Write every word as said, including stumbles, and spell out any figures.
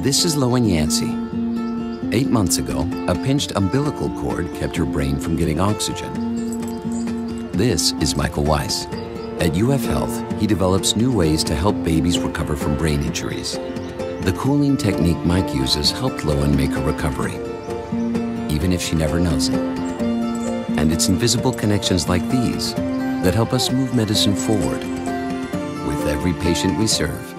This is Lowyn Yancey. Eight months ago, a pinched umbilical cord kept her brain from getting oxygen. This is Michael Weiss. At U F Health, he develops new ways to help babies recover from brain injuries. The cooling technique Mike uses helped Lowyn make a recovery, even if she never knows it. And it's invisible connections like these that help us move medicine forward with every patient we serve.